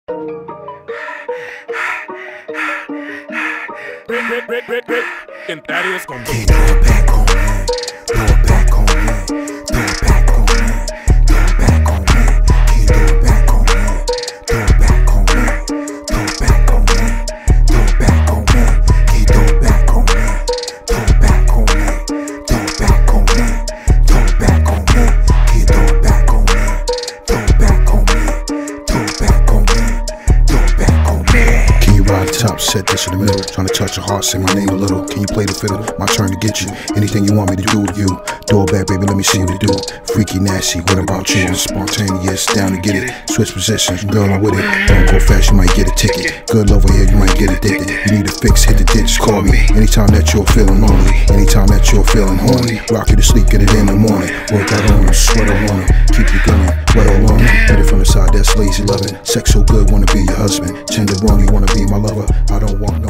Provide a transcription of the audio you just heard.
Inventarios con Throw it back on me, throw it back on me, throw it back on me, throw it back on me. Can you throw it back on me, throw it back on me, throw it back on me, throw it back on me. Can you throw it back on me, throw it back on me, throw it back on me, throw it back on me. Can you throw it back on me, throw it back on me, throw it back on me, throw it back on me. Can you ride the top, set this in the middle? Trying to touch your heart, say my name a little. Can you play the fiddle? My turn to get you. Anything you want me to do to you. Throw it back, baby, let me see what you do. Freaky, nasty, what about you? Spontaneous, down to get it. Switch positions, girl, I'm with it. Don't go fast, you might get a ticket. Good love over here, you might get addicted. You need a fix, hit the ditch, call me. Anytime that you're feeling lonely, anytime that you're feeling horny. Rock you to sleep, get it in the morning. Work out on you, sweat all on it. Keep you going, wet all on it. Get it from the side, that's lazy loving. Sex so good, wanna be your husband. Tender wrong, you wanna be my lover. I don't want no